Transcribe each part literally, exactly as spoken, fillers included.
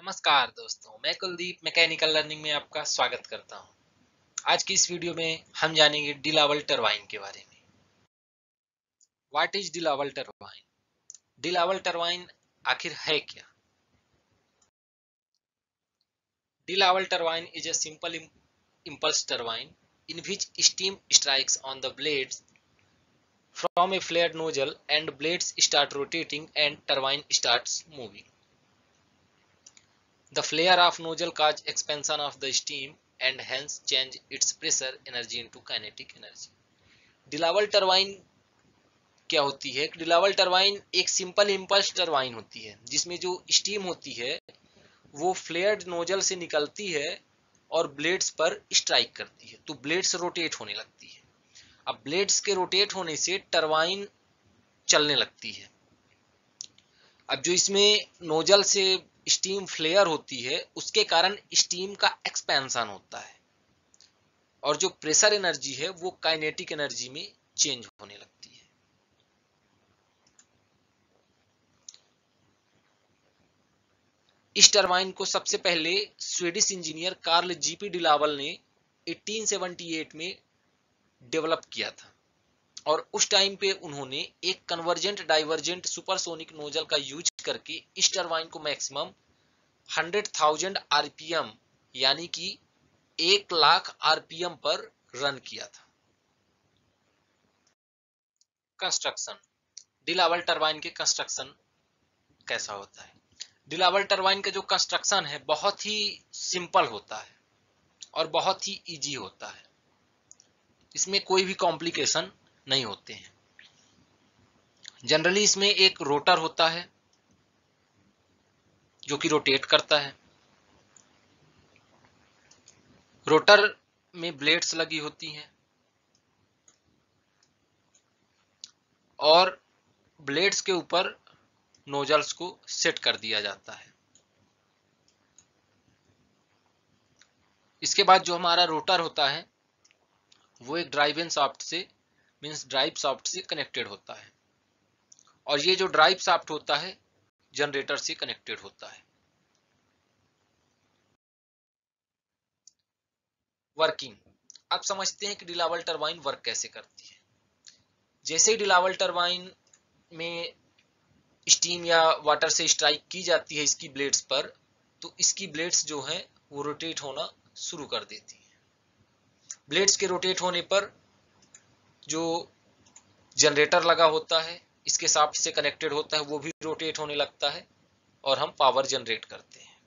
नमस्कार दोस्तों, मैं कुलदीप मैकेनिकल लर्निंग में आपका स्वागत करता हूं। आज की इस वीडियो में हम जानेंगे डिलावल टरबाइन के बारे में। What is de Laval turbine? De Laval turbine आखिर है क्या? De Laval turbine is a simple impulse turbine in which steam strikes on the blades from a flared nozzle and blades start rotating and turbine starts moving. The flare of nozzle cause expansion of the steam and hence change its pressure energy into kinetic energy. De Laval turbine क्या होती है? De Laval turbine एक simple impulse turbine होती है जिसमें जो steam होती है वो फ्लेयर्ड नोजल से निकलती है और ब्लेड्स पर स्ट्राइक करती है, तो ब्लेड्स रोटेट होने लगती है। अब ब्लेड्स के रोटेट होने से टरबाइन चलने लगती है। अब जो इसमें नोजल से स्टीम फ्लेयर होती है उसके कारण स्टीम का एक्सपेंशन होता है और जो प्रेशर एनर्जी है वो काइनेटिक एनर्जी में चेंज होने लगती है। इस टरबाइन को सबसे पहले Swedish engineer Carl GP de Laval ने अठारह सौ अठहत्तर में डेवलप किया था और उस टाइम पे उन्होंने एक कन्वर्जेंट डाइवर्जेंट सुपरसोनिक नोजल का यूज करके इस टरबाइन को मैक्सिमम हंड्रेड थाउजेंड आरपीएम यानी कि एक लाख आरपीएम पर रन किया था। कंस्ट्रक्शन, डिलावल टरबाइन के कंस्ट्रक्शन कैसा होता है? डिलावल टरबाइन का जो कंस्ट्रक्शन है बहुत ही सिंपल होता है और बहुत ही इजी होता है। इसमें कोई भी कॉम्प्लिकेशन नहीं होते हैं। जनरली इसमें एक रोटर होता है जो कि रोटेट करता है। रोटर में ब्लेड्स लगी होती हैं और ब्लेड्स के ऊपर नोजल्स को सेट कर दिया जाता है। इसके बाद जो हमारा रोटर होता है वो एक ड्राइव इन शाफ्ट से मींस ड्राइव शाफ्ट से कनेक्टेड होता है और ये जो ड्राइव शाफ्ट होता है जनरेटर से कनेक्टेड होता है। वर्किंग, अब समझते हैं कि डिलावल टरबाइन वर्क कैसे करती है। जैसे ही डिलावल टरबाइन में स्टीम या वाटर से स्ट्राइक की जाती है इसकी ब्लेड्स पर, तो इसकी ब्लेड्स जो हैं वो रोटेट होना शुरू कर देती है। ब्लेड्स के रोटेट होने पर जो जनरेटर लगा होता है इसके शाफ्ट से कनेक्टेड होता है वो भी रोटेट होने लगता है और हम पावर जनरेट करते हैं।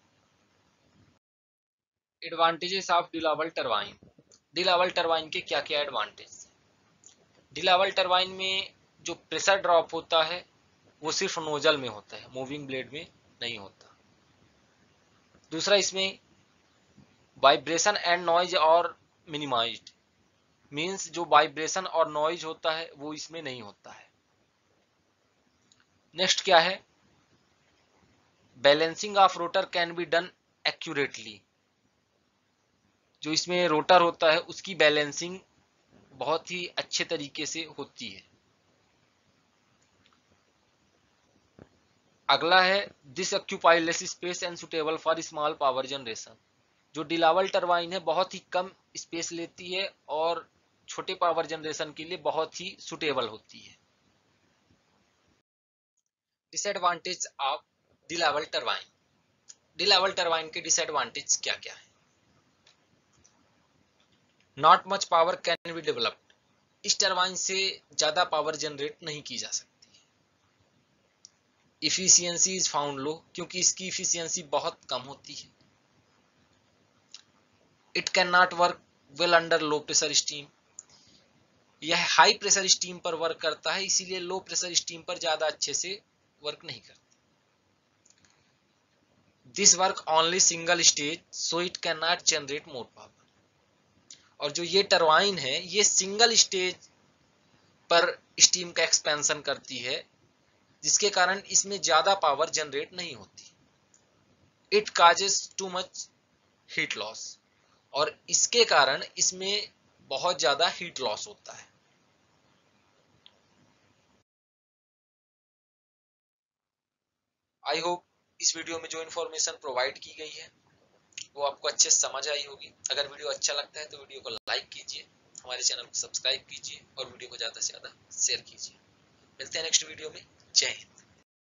Advantages of de Laval turbine, de Laval turbine के क्या क्या एडवांटेज? डिलावल टरबाइन में जो प्रेशर ड्रॉप होता है वो सिर्फ नोजल में होता है, मूविंग ब्लेड में नहीं होता। दूसरा, इसमें वाइब्रेशन एंड नॉइज और मिनिमाइज्ड, मींस जो वाइब्रेशन और नॉइज होता है वो इसमें नहीं होता है। नेक्स्ट क्या है? Balancing of rotor can be done accurately, जो इसमें रोटर होता है उसकी बैलेंसिंग बहुत ही अच्छे तरीके से होती है। अगला है this occupy less space and suitable for small power generation, जो डिलावल टरबाइन है बहुत ही कम स्पेस लेती है और छोटे पावर जनरेशन के लिए बहुत ही सुटेबल होती है। Disadvantage of de Laval turbine, de Laval turbine के डिसएडवांटेज क्या क्या है? Not much power can be developed, इस टरबाइन से ज्यादा पावर जनरेट नहीं की जा सकती। इफिशियंसी इज फाउंड लो, क्योंकि इसकी इफिशियंसी बहुत कम होती है। It can not work well under low pressure steam, यह हाई प्रेशर स्टीम पर वर्क करता है इसीलिए लो प्रेशर स्टीम पर ज्यादा अच्छे से वर्क नहीं करता। This work only single stage so it can not generate more power, और जो ये टरबाइन है ये सिंगल स्टेज पर स्टीम का एक्सपेंशन करती है जिसके कारण इसमें ज्यादा पावर जनरेट नहीं होती। It causes too much heat loss, और इसके कारण इसमें बहुत ज्यादा हीट लॉस होता है। आई होप इस वीडियो में जो इन्फॉर्मेशन प्रोवाइड की गई है वो आपको अच्छे से समझ आई होगी। अगर वीडियो अच्छा लगता है तो वीडियो को लाइक कीजिए, हमारे चैनल को सब्सक्राइब कीजिए और वीडियो को ज़्यादा से ज़्यादा शेयर कीजिए। मिलते हैं नेक्स्ट वीडियो में। जय हिंद।